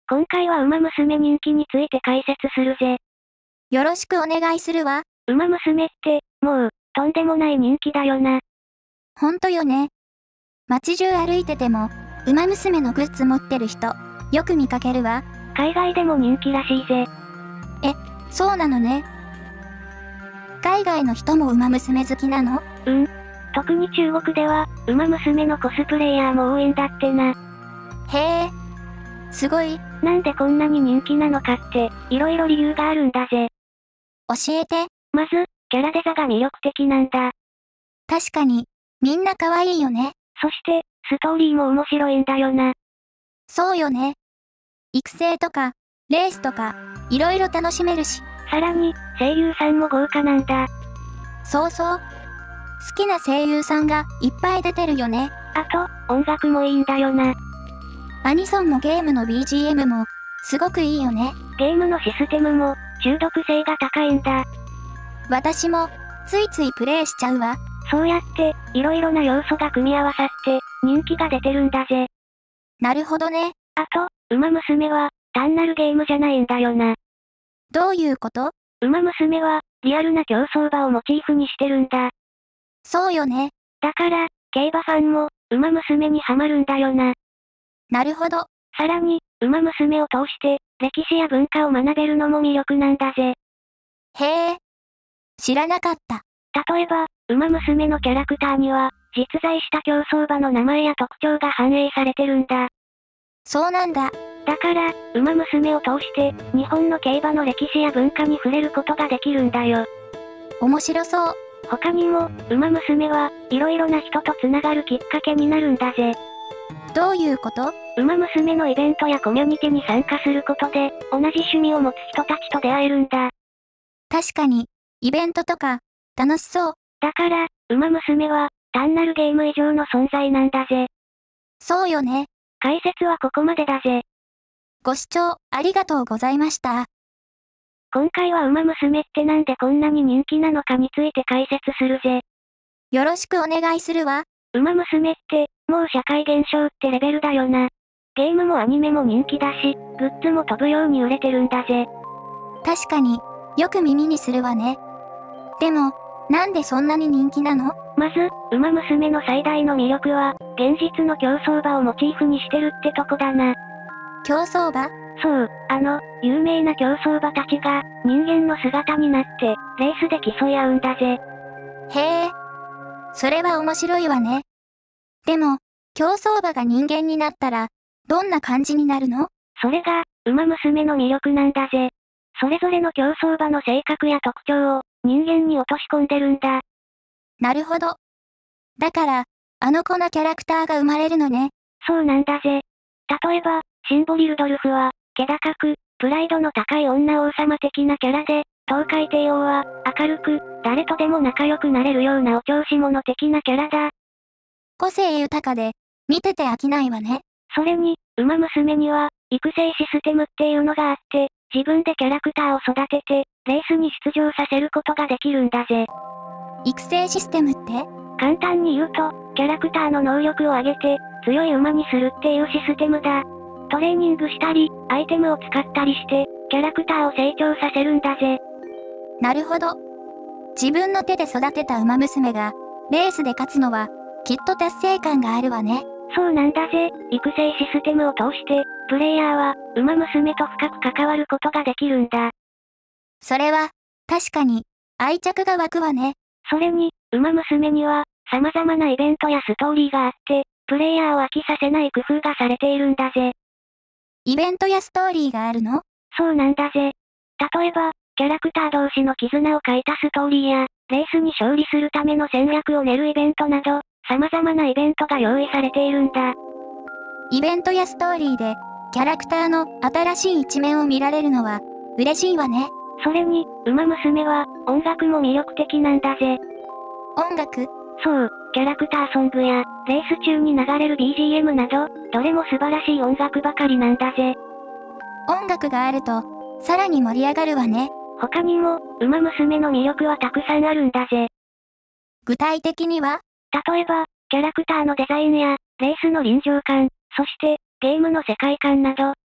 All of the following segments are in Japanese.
今回はウマ娘人気について解説するぜ。 よろしくお願いするわ。 ウマ娘って、もう、とんでもない人気だよな。 ほんとよね。街中歩いてても、ウマ娘のグッズ持ってる人、よく見かけるわ。 海外でも人気らしいぜ。 そうなのね。海外の人もウマ娘好きなの？ 特に中国では、ウマ娘のコスプレイヤーも多いんだってな。 へえ。すごい。 なんでこんなに人気なのかって、いろいろ理由があるんだぜ。 教えて。 まず、キャラデザが魅力的なんだ。 確かに、みんな可愛いよね。 そして、ストーリーも面白いんだよな。 そうよね。育成とか、レースとか、いろいろ楽しめるし。 さらに、声優さんも豪華なんだ。 そうそう。好きな声優さんがいっぱい出てるよね。 あと、音楽もいいんだよな。 アニソンもゲームの BGM も、すごくいいよね。 ゲームのシステムも、中毒性が高いんだ。 私も、ついついプレイしちゃうわ。 そうやって、いろいろな要素が組み合わさって、人気が出てるんだぜ。 なるほどね。 あと、ウマ娘は、単なるゲームじゃないんだよな。 どういうこと？ ウマ娘は、リアルな競走馬をモチーフにしてるんだ。 そうよね。 だから、競馬ファンも、ウマ娘にハマるんだよな。 なるほど。 さらに、ウマ娘を通して、歴史や文化を学べるのも魅力なんだぜ。 へえ。知らなかった。 例えば、ウマ娘のキャラクターには、実在した競走馬の名前や特徴が反映されてるんだ。 そうなんだ。 だから、ウマ娘を通して、日本の競馬の歴史や文化に触れることができるんだよ。 面白そう。 他にも、ウマ娘は、いろいろな人と繋がるきっかけになるんだぜ。 どういうこと？ ウマ娘のイベントやコミュニティに参加することで、同じ趣味を持つ人たちと出会えるんだ。 確かに、イベントとか、楽しそう。 だから、ウマ娘は、単なるゲーム以上の存在なんだぜ。 そうよね。 解説はここまでだぜ。 ご視聴ありがとうございました。 今回はウマ娘ってなんでこんなに人気なのかについて解説するぜ。 よろしくお願いするわ。 ウマ娘って、もう社会現象ってレベルだよな。ゲームもアニメも人気だし、グッズも飛ぶように売れてるんだぜ。 確かに、よく耳にするわね。でも、なんでそんなに人気なの？ まず、ウマ娘の最大の魅力は、現実の競走馬をモチーフにしてるってとこだな。 競走馬？ そう、有名な競走馬たちが、人間の姿になって、レースで競い合うんだぜ。 へえ。それは面白いわね。でも、競走馬が人間になったら、どんな感じになるの？ それが、ウマ娘の魅力なんだぜ。それぞれの競走馬の性格や特徴を、人間に落とし込んでるんだ。 なるほど。だから、あの子のキャラクターが生まれるのね。 そうなんだぜ。例えば、シンボリルドルフは、気高く、プライドの高い女王様的なキャラで、東海帝王は、明るく、誰とでも仲良くなれるようなお調子者的なキャラだ。 個性豊かで、見てて飽きないわね。 それに、ウマ娘には、育成システムっていうのがあって、自分でキャラクターを育てて、レースに出場させることができるんだぜ。 育成システムって？ 簡単に言うと、キャラクターの能力を上げて、強い馬にするっていうシステムだ。トレーニングしたり、アイテムを使ったりして、キャラクターを成長させるんだぜ。 なるほど。自分の手で育てたウマ娘が、レースで勝つのは、きっと達成感があるわね。 そうなんだぜ。育成システムを通して、プレイヤーは、ウマ娘と深く関わることができるんだ。 それは、確かに、愛着が湧くわね。 それに、ウマ娘には、様々なイベントやストーリーがあって、プレイヤーを飽きさせない工夫がされているんだぜ。 イベントやストーリーがあるの？ そうなんだぜ。例えば、キャラクター同士の絆を書いたストーリーや、レースに勝利するための戦略を練るイベントなど、様々なイベントが用意されているんだ。 イベントやストーリーで、キャラクターの新しい一面を見られるのは、嬉しいわね。 それに、ウマ娘は、音楽も魅力的なんだぜ。 音楽？ そう、キャラクターソングや、レース中に流れる BGM など、どれも素晴らしい音楽ばかりなんだぜ。 音楽があると、さらに盛り上がるわね。 他にも、ウマ娘の魅力はたくさんあるんだぜ。 具体的には？ 例えば、キャラクターのデザインや、レースの臨場感、そして、ゲームの世界観など、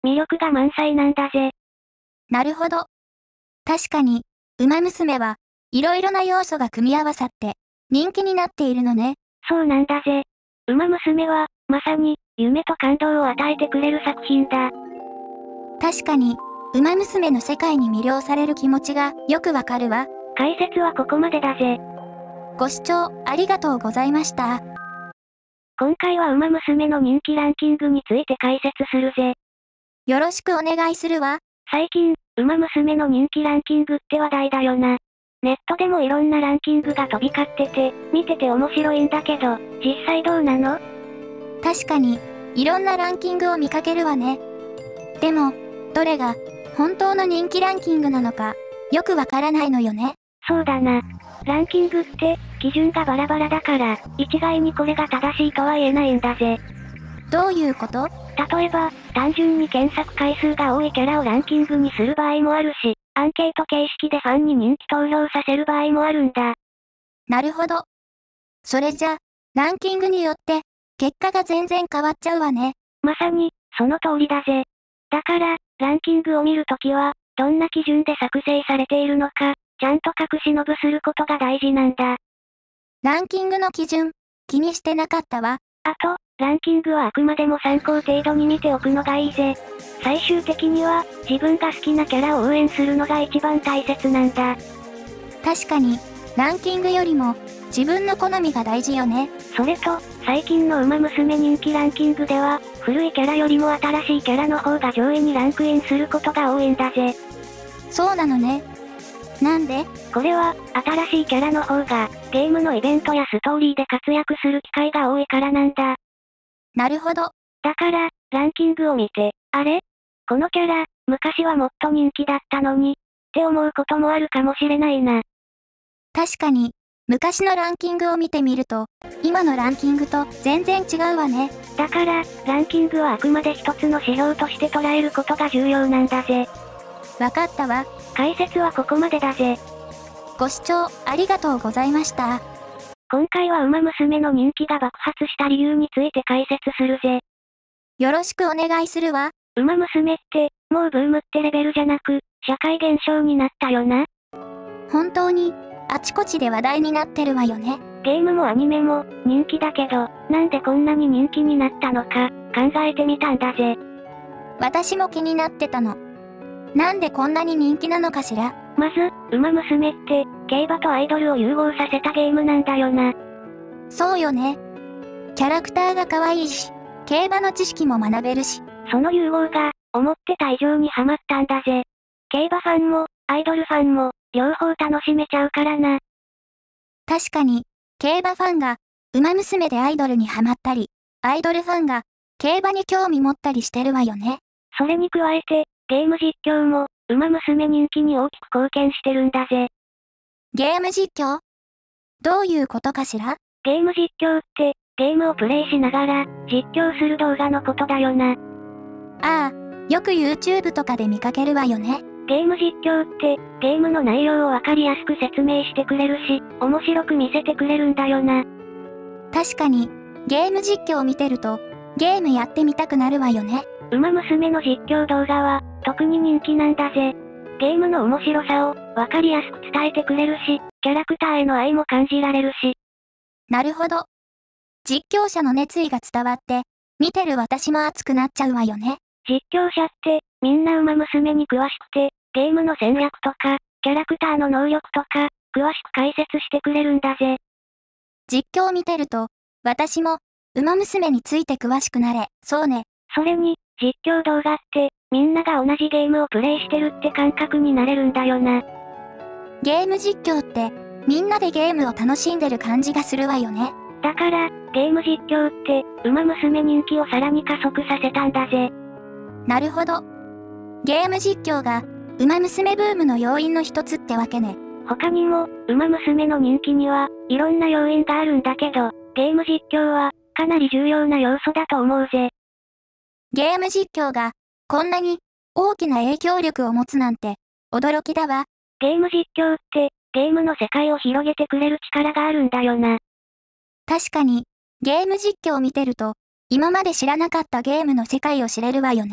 魅力が満載なんだぜ。 なるほど。確かに、ウマ娘は、いろいろな要素が組み合わさって、人気になっているのね。 そうなんだぜ。ウマ娘は、まさに、夢と感動を与えてくれる作品だ。 確かに、ウマ娘の世界に魅了される気持ちがよくわかるわ。 解説はここまでだぜ。 ご視聴ありがとうございました。 今回はウマ娘の人気ランキングについて解説するぜ。 よろしくお願いするわ。 最近、ウマ娘の人気ランキングって話題だよな。ネットでもいろんなランキングが飛び交ってて、見てて面白いんだけど、実際どうなの？ 確かに、いろんなランキングを見かけるわね。でも、どれが本当の人気ランキングなのか、よくわからないのよね。 そうだな。ランキングって、基準がバラバラだから、一概にこれが正しいとは言えないんだぜ。 どういうこと？ 例えば、単純に検索回数が多いキャラをランキングにする場合もあるし、アンケート形式でファンに人気投票させる場合もあるんだ。 なるほど。それじゃ、ランキングによって、結果が全然変わっちゃうわね。 まさに、その通りだぜ。だから、ランキングを見るときは、どんな基準で作成されているのか、ちゃんと隠しのぶすることが大事なんだ。 ランキングの基準、気にしてなかったわ。 あと、ランキングはあくまでも参考程度に見ておくのがいいぜ。最終的には、自分が好きなキャラを応援するのが一番大切なんだ。 確かに、ランキングよりも、自分の好みが大事よね。 それと、最近のウマ娘人気ランキングでは、古いキャラよりも新しいキャラの方が上位にランクインすることが多いんだぜ。 そうなのね。なんで？ これは、新しいキャラの方が、ゲームのイベントやストーリーで活躍する機会が多いからなんだ。 なるほど。 だから、ランキングを見て、あれ？このキャラ、昔はもっと人気だったのに、って思うこともあるかもしれないな。 確かに、昔のランキングを見てみると、今のランキングと全然違うわね。 だから、ランキングはあくまで一つの指標として捉えることが重要なんだぜ。 わかったわ。 解説はここまでだぜ。 ご視聴ありがとうございました。 今回はウマ娘の人気が爆発した理由について解説するぜ。 よろしくお願いするわ。 ウマ娘って、もうブームってレベルじゃなく、社会現象になったよな。 本当に、あちこちで話題になってるわよね。 ゲームもアニメも、人気だけど、なんでこんなに人気になったのか、考えてみたんだぜ。 私も気になってたの。なんでこんなに人気なのかしら。 まず、ウマ娘って、競馬とアイドルを融合させたゲームなんだよな。 そうよね。キャラクターが可愛いし、競馬の知識も学べるし。 その融合が、思ってた以上にハマったんだぜ。競馬ファンも、アイドルファンも、両方楽しめちゃうからな。 確かに、競馬ファンが、ウマ娘でアイドルにハマったり、アイドルファンが、競馬に興味持ったりしてるわよね。 それに加えて、ゲーム実況も、ウマ娘人気に大きく貢献してるんだぜ。 ゲーム実況？どういうことかしら？ ゲーム実況って、ゲームをプレイしながら、実況する動画のことだよな。 ああ、よく YouTube とかで見かけるわよね。 ゲーム実況って、ゲームの内容をわかりやすく説明してくれるし、面白く見せてくれるんだよな。 確かに、ゲーム実況を見てると、ゲームやってみたくなるわよね。 ウマ娘の実況動画は、特に人気なんだぜ。ゲームの面白さを、わかりやすく伝えてくれるし、キャラクターへの愛も感じられるし。 なるほど。実況者の熱意が伝わって、見てる私も熱くなっちゃうわよね。 実況者って、みんなウマ娘に詳しくて、ゲームの戦略とか、キャラクターの能力とか、詳しく解説してくれるんだぜ。 実況を見てると、私も、ウマ娘について詳しくなれ、そうね。 それに、実況動画って、みんなが同じゲームをプレイしてるって感覚になれるんだよな。 ゲーム実況って、みんなでゲームを楽しんでる感じがするわよね。 だから、ゲーム実況って、ウマ娘人気をさらに加速させたんだぜ。 なるほど。ゲーム実況が、ウマ娘ブームの要因の一つってわけね。 他にも、ウマ娘の人気には、いろんな要因があるんだけど、ゲーム実況は、かなり重要な要素だと思うぜ。 ゲーム実況が、こんなに、大きな影響力を持つなんて、驚きだわ。 ゲーム実況って、ゲームの世界を広げてくれる力があるんだよな。 確かに、ゲーム実況を見てると、今まで知らなかったゲームの世界を知れるわよね。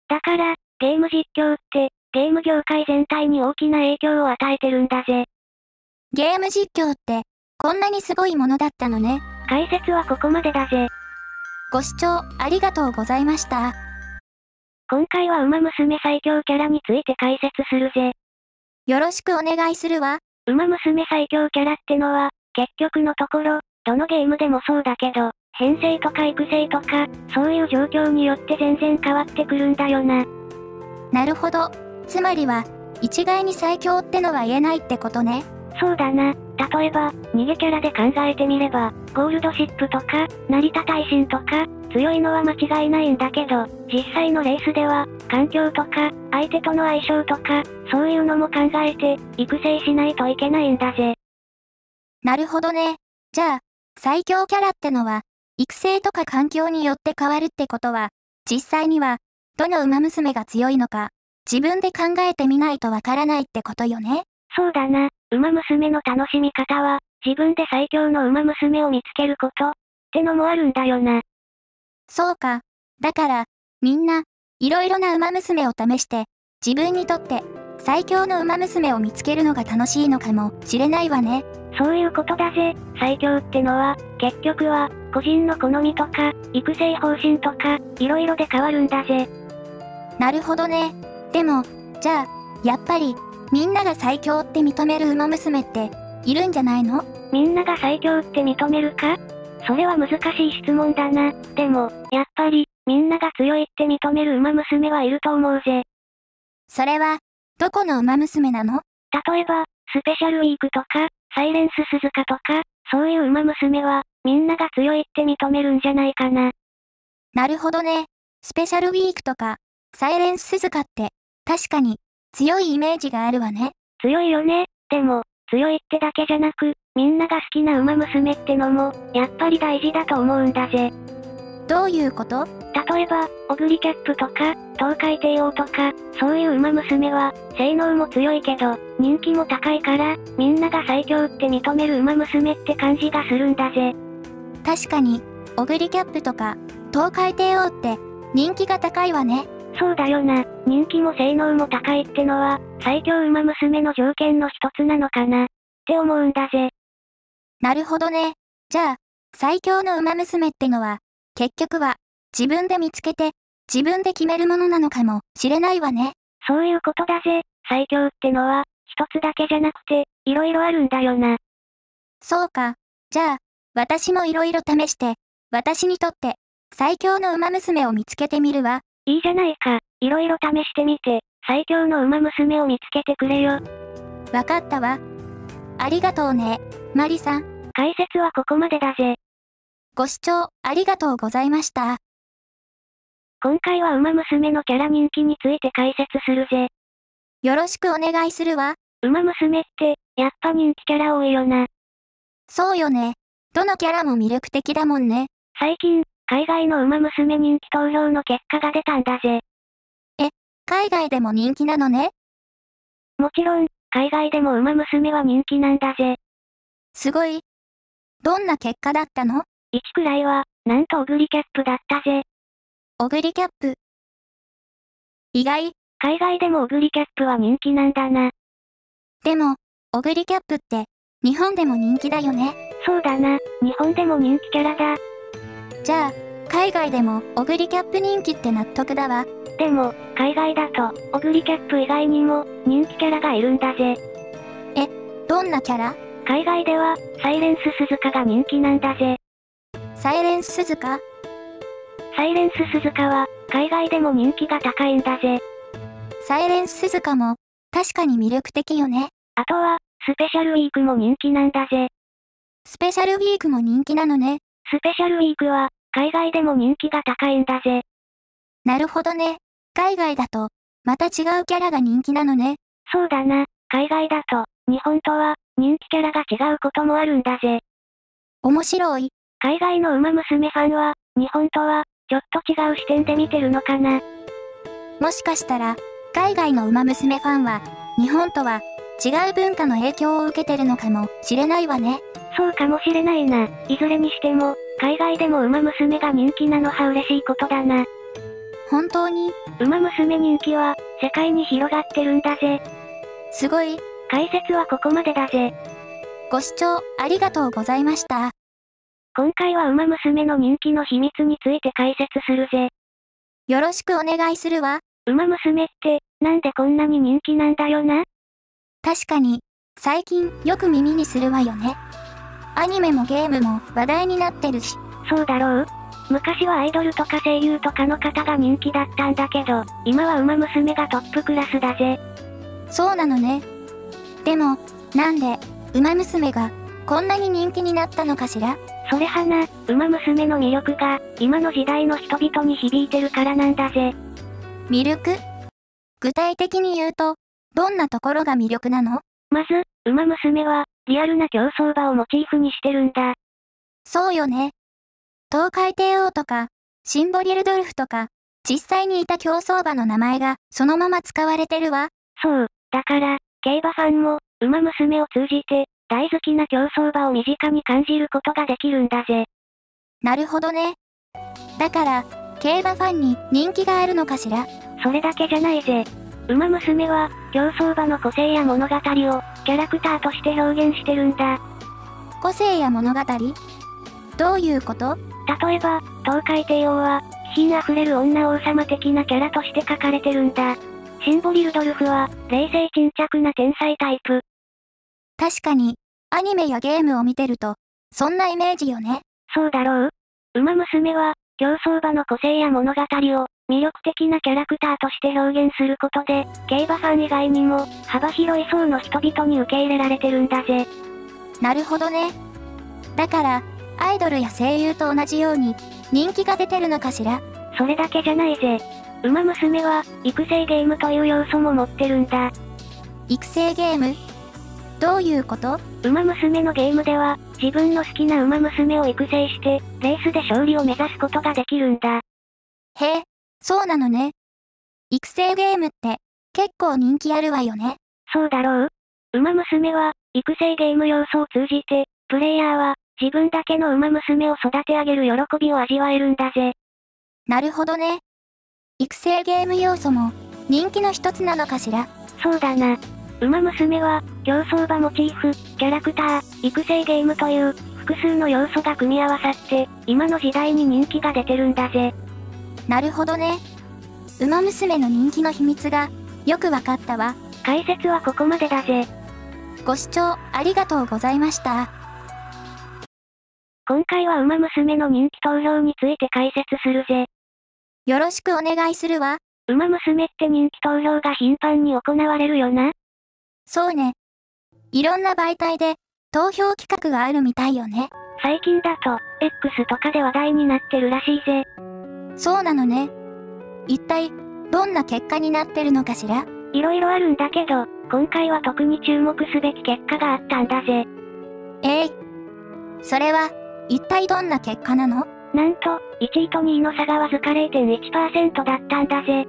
だから、ゲーム実況って、ゲーム業界全体に大きな影響を与えてるんだぜ。 ゲーム実況って、こんなにすごいものだったのね。 解説はここまでだぜ。 ご視聴ありがとうございました。 今回はウマ娘最強キャラについて解説するぜ。 よろしくお願いするわ。 ウマ娘最強キャラってのは、結局のところ、どのゲームでもそうだけど、編成とか育成とか、そういう状況によって全然変わってくるんだよな。 なるほど。つまりは、一概に最強ってのは言えないってことね。 そうだな。例えば、逃げキャラで考えてみれば、ゴールドシップとか、成田大臣とか、強いのは間違いないんだけど、実際のレースでは、環境とか、相手との相性とか、そういうのも考えて、育成しないといけないんだぜ。 なるほどね。じゃあ、最強キャラってのは、育成とか環境によって変わるってことは、実際には、どのウマ娘が強いのか、自分で考えてみないとわからないってことよね。 そうだな。ウマ娘の楽しみ方は、自分で最強のウマ娘を見つけること、ってのもあるんだよな。 そうか。だから、みんな、いろいろなウマ娘を試して、自分にとって、最強のウマ娘を見つけるのが楽しいのかもしれないわね。 そういうことだぜ。最強ってのは、結局は、個人の好みとか、育成方針とか、いろいろで変わるんだぜ。 なるほどね。でも、じゃあ、やっぱり、みんなが最強って認めるウマ娘って、いるんじゃないの？ みんなが最強って認めるか？それは難しい質問だな。でも、やっぱり、みんなが強いって認めるウマ娘はいると思うぜ。 それは、どこのウマ娘なの？ 例えば、スペシャルウィークとか、サイレンス鈴鹿とか、そういうウマ娘は、みんなが強いって認めるんじゃないかな。 なるほどね。スペシャルウィークとか、サイレンス鈴鹿って、確かに、強いイメージがあるわね。 強いよね。でも、強いってだけじゃなく、みんなが好きなウマ娘ってのも、やっぱり大事だと思うんだぜ。 どういうこと？ 例えば、オグリキャップとか、東海帝王とか、そういうウマ娘は、性能も強いけど、人気も高いから、みんなが最強って認めるウマ娘って感じがするんだぜ。 確かに、オグリキャップとか、東海帝王って、人気が高いわね。 そうだよな。人気も性能も高いってのは、最強ウマ娘の条件の一つなのかな、って思うんだぜ。 なるほどね。じゃあ、最強のウマ娘ってのは、結局は、自分で見つけて、自分で決めるものなのかもしれないわね。 そういうことだぜ。最強ってのは、一つだけじゃなくて、いろいろあるんだよな。 そうか。じゃあ、私もいろいろ試して、私にとって、最強のウマ娘を見つけてみるわ。 いいじゃないか。いろいろ試してみて、最強のウマ娘を見つけてくれよ。 わかったわ。ありがとうね、マリさん。 解説はここまでだぜ。 ご視聴ありがとうございました。 今回はウマ娘のキャラ人気について解説するぜ。 よろしくお願いするわ。 ウマ娘って、やっぱ人気キャラ多いよな。 そうよね。どのキャラも魅力的だもんね。 最近、海外のウマ娘人気投票の結果が出たんだぜ。 海外でも人気なのね。 もちろん、海外でもウマ娘は人気なんだぜ。 すごい。どんな結果だったの ？1くらいは、なんとオグリキャップだったぜ。 オグリキャップ。意外。 海外でもオグリキャップは人気なんだな。 でも、オグリキャップって、日本でも人気だよね。 そうだな。日本でも人気キャラだ。 じゃあ、海外でもオグリキャップ人気って納得だわ。 でも、海外だと、オグリキャップ以外にも、人気キャラがいるんだぜ。 どんなキャラ？ 海外では、サイレンス鈴鹿が人気なんだぜ。 サイレンス鈴鹿？ サイレンス鈴鹿は、海外でも人気が高いんだぜ。 サイレンス鈴鹿も、確かに魅力的よね。 あとは、スペシャルウィークも人気なんだぜ。 スペシャルウィークも人気なのね。 スペシャルウィークは、海外でも人気が高いんだぜ。 なるほどね。海外だと、また違うキャラが人気なのね。 そうだな。海外だと、日本とは、人気キャラが違うこともあるんだぜ。 面白い。 海外のウマ娘ファンは、日本とは、ちょっと違う視点で見てるのかな。 もしかしたら、海外のウマ娘ファンは、日本とは、違う文化の影響を受けてるのかもしれないわね。 そうかもしれないな。いずれにしても、海外でもウマ娘が人気なのは嬉しいことだな。 本当に？ ウマ娘人気は、世界に広がってるんだぜ。 すごい。 解説はここまでだぜ。 ご視聴ありがとうございました。 今回はウマ娘の人気の秘密について解説するぜ。 よろしくお願いするわ。 ウマ娘って、なんでこんなに人気なんだよな？ 確かに、最近よく耳にするわよね。アニメもゲームも話題になってるし。 そうだろう？昔はアイドルとか声優とかの方が人気だったんだけど、今はウマ娘がトップクラスだぜ。 そうなのね。でも、なんで、ウマ娘が、こんなに人気になったのかしら？ それはな、ウマ娘の魅力が、今の時代の人々に響いてるからなんだぜ。 魅力？具体的に言うと、どんなところが魅力なの？ まず、ウマ娘は、リアルな競走馬をモチーフにしてるんだ。 そうよね。東海帝王とか、シンボリルドルフとか、実際にいた競走馬の名前がそのまま使われてるわ。 そう、だから、競馬ファンも、ウマ娘を通じて、大好きな競走馬を身近に感じることができるんだぜ。 なるほどね。だから、競馬ファンに人気があるのかしら？ それだけじゃないぜ。ウマ娘は、競走馬の個性や物語を、キャラクターとして表現してるんだ。 個性や物語？どういうこと？ 例えば、東海帝王は、気品あふれる女王様的なキャラとして描かれてるんだ。シンボリルドルフは、冷静沈着な天才タイプ。 確かに、アニメやゲームを見てると、そんなイメージよね。 そうだろう？ウマ娘は、競走馬の個性や物語を、魅力的なキャラクターとして表現することで、競馬ファン以外にも、幅広い層の人々に受け入れられてるんだぜ。 なるほどね。だから、アイドルや声優と同じように、人気が出てるのかしら？ それだけじゃないぜ。ウマ娘は、育成ゲームという要素も持ってるんだ。 育成ゲーム？どういうこと？ ウマ娘のゲームでは、自分の好きなウマ娘を育成して、レースで勝利を目指すことができるんだ。 へえ、そうなのね。育成ゲームって、結構人気あるわよね。 そうだろう？ウマ娘は、育成ゲーム要素を通じて、プレイヤーは、自分だけのウマ娘を育て上げる喜びを味わえるんだぜ。 なるほどね。育成ゲーム要素も、人気の一つなのかしら？ そうだな。ウマ娘は、競走馬モチーフ、キャラクター、育成ゲームという、複数の要素が組み合わさって、今の時代に人気が出てるんだぜ。 なるほどね。ウマ娘の人気の秘密が、よくわかったわ。 解説はここまでだぜ。 ご視聴ありがとうございました。 今回はウマ娘の人気投票について解説するぜ。 よろしくお願いするわ。 ウマ娘って人気投票が頻繁に行われるよな。 そうね。いろんな媒体で、投票企画があるみたいよね。 最近だと、X とかで話題になってるらしいぜ。 そうなのね。一体、どんな結果になってるのかしら？ いろいろあるんだけど、今回は特に注目すべき結果があったんだぜ。 それは、一体どんな結果なの？ なんと、1位と2位の差がわずか 0.1% だったんだぜ。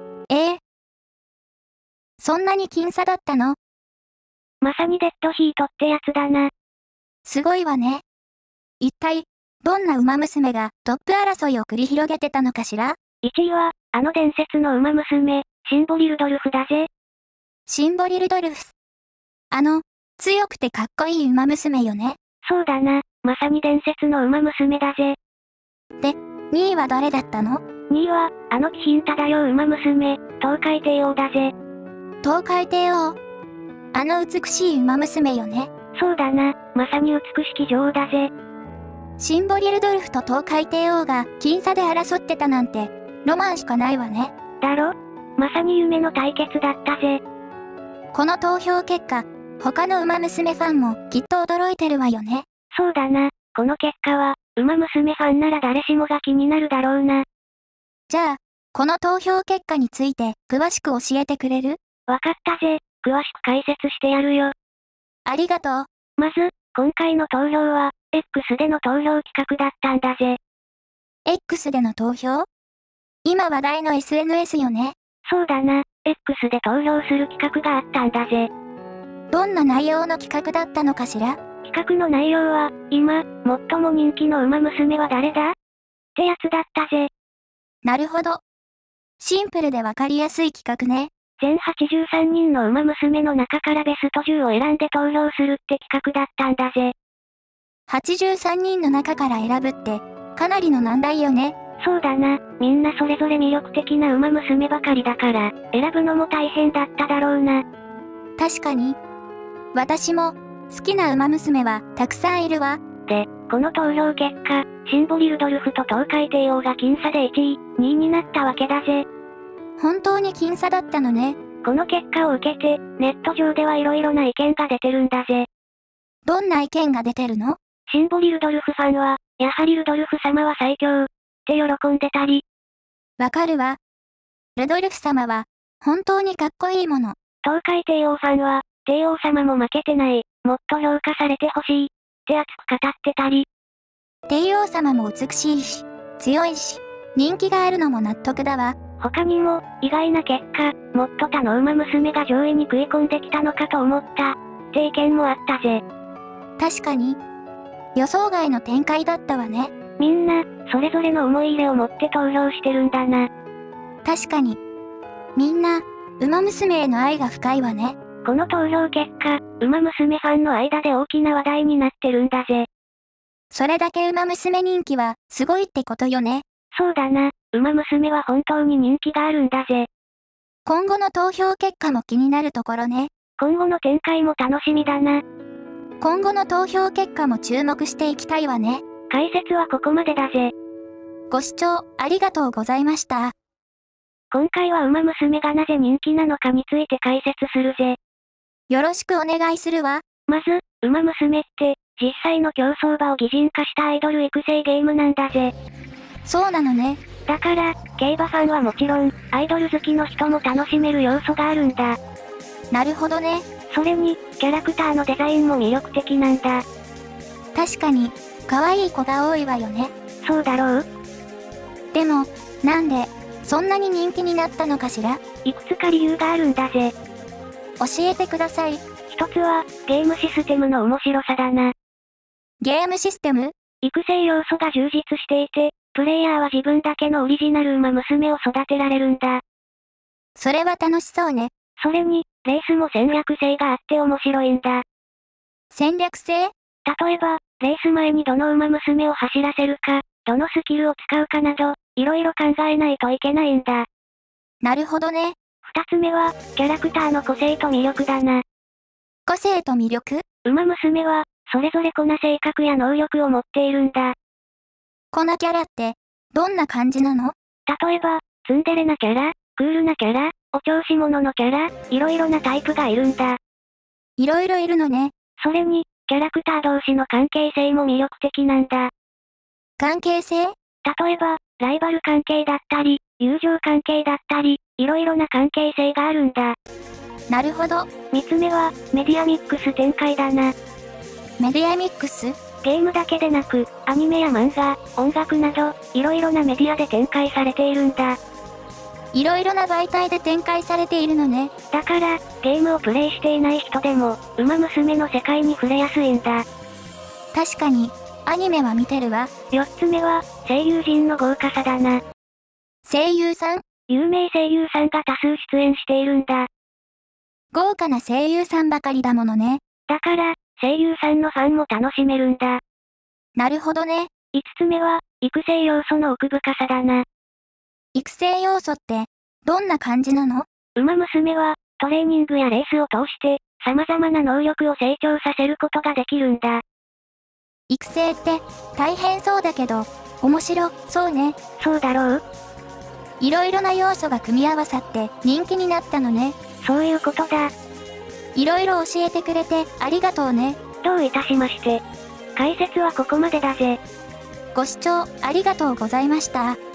そんなに僅差だったの？ まさにデッドヒートってやつだな。 すごいわね。一体、どんなウマ娘がトップ争いを繰り広げてたのかしら？ 1 位は、あの伝説のウマ娘、シンボリルドルフだぜ。 シンボリルドルフス。強くてかっこいいウマ娘よね。 そうだな、まさに伝説のウマ娘だぜ。 で、2位は誰だったの？ 2位は、あの気品漂うウマ娘、東海帝王だぜ。 東海帝王。あの美しいウマ娘よね。 そうだな、まさに美しき女王だぜ。 シンボリルドルフと東海帝王が僅差で争ってたなんて、ロマンしかないわね。 だろ？まさに夢の対決だったぜ。 この投票結果、他のウマ娘ファンもきっと驚いてるわよね。 そうだな、この結果は、ウマ娘ファンなら誰しもが気になるだろうな。 じゃあ、この投票結果について詳しく教えてくれる？ わかったぜ、詳しく解説してやるよ。 ありがとう。 まず、今回の投票は、X での投票企画だったんだぜ。 X での投票？今話題の SNS よね。 そうだな、X で投票する企画があったんだぜ。 どんな内容の企画だったのかしら？ 企画の内容は、今、最も人気のウマ娘は誰だ？ってやつだったぜ。 なるほど。 シンプルでわかりやすい企画ね。 全83人の馬娘の中からベスト10を選んで投票するって企画だったんだぜ。 83人の中から選ぶって、かなりの難題よね。 そうだな、みんなそれぞれ魅力的な馬娘ばかりだから、選ぶのも大変だっただろうな。 確かに。私も、好きな馬娘はたくさんいるわ。 で、この投票結果、シンボリルドルフと東海帝王が僅差で1位、2位になったわけだぜ。 本当に僅差だったのね。 この結果を受けて、ネット上ではいろいろな意見が出てるんだぜ。 どんな意見が出てるの？ シンボリルドルフファンは、やはりルドルフ様は最強、って喜んでたり。 わかるわ。ルドルフ様は、本当にかっこいいもの。 東海帝王ファンは、帝王様も負けてない、もっと評価されてほしい、って熱く語ってたり。 帝王様も美しいし、強いし、人気があるのも納得だわ。 他にも、意外な結果、もっと他の馬娘が上位に食い込んできたのかと思った、って意見もあったぜ。 確かに。予想外の展開だったわね。 みんな、それぞれの思い入れを持って投票してるんだな。 確かに。みんな、馬娘への愛が深いわね。 この投票結果、馬娘ファンの間で大きな話題になってるんだぜ。 それだけ馬娘人気は、すごいってことよね。 そうだな、馬娘は本当に人気があるんだぜ。 今後の投票結果も気になるところね。 今後の展開も楽しみだな。 今後の投票結果も注目していきたいわね。 解説はここまでだぜ。 ご視聴ありがとうございました。 今回は馬娘がなぜ人気なのかについて解説するぜ。 よろしくお願いするわ。 まず、馬娘って、実際の競走馬を擬人化したアイドル育成ゲームなんだぜ。 そうなのね。 だから、競馬ファンはもちろん、アイドル好きの人も楽しめる要素があるんだ。 なるほどね。 それに、キャラクターのデザインも魅力的なんだ。 確かに、可愛い子が多いわよね。 そうだろう？ でも、なんで、そんなに人気になったのかしら？ いくつか理由があるんだぜ。 教えてください。 一つは、ゲームシステムの面白さだな。 ゲームシステム？ 育成要素が充実していて、プレイヤーは自分だけのオリジナル馬娘を育てられるんだ。 それは楽しそうね。 それに、レースも戦略性があって面白いんだ。 戦略性？ 例えば、レース前にどの馬娘を走らせるか、どのスキルを使うかなど、いろいろ考えないといけないんだ。 なるほどね。 二つ目は、キャラクターの個性と魅力だな。 個性と魅力？ 馬娘は、それぞれこな性格や能力を持っているんだ。 こなキャラって、どんな感じなの？ 例えば、ツンデレなキャラ、クールなキャラ、お調子者のキャラ、いろいろなタイプがいるんだ。 いろいろいるのね。 それに、キャラクター同士の関係性も魅力的なんだ。 関係性？ 例えば、ライバル関係だったり、友情関係だったり、いろいろな関係性があるんだ。 なるほど。 三つ目は、メディアミックス展開だな。 メディアミックス？ ゲームだけでなく、アニメや漫画、音楽など、いろいろなメディアで展開されているんだ。 いろいろな媒体で展開されているのね。 だから、ゲームをプレイしていない人でも、馬娘の世界に触れやすいんだ。 確かに、アニメは見てるわ。 四つ目は、声優陣の豪華さだな。 声優さん？ 有名声優さんが多数出演しているんだ。 豪華な声優さんばかりだものね。 だから、声優さんのファンも楽しめるんだ。 なるほどね。 五つ目は、育成要素の奥深さだな。 育成要素って、どんな感じなの？ 馬娘は、トレーニングやレースを通して、様々な能力を成長させることができるんだ。 育成って、大変そうだけど、面白そうね。 そうだろう？ いろいろな要素が組み合わさって人気になったのね。 そういうことだ。 いろいろ教えてくれてありがとうね。 どういたしまして。解説はここまでだぜ。 ご視聴ありがとうございました。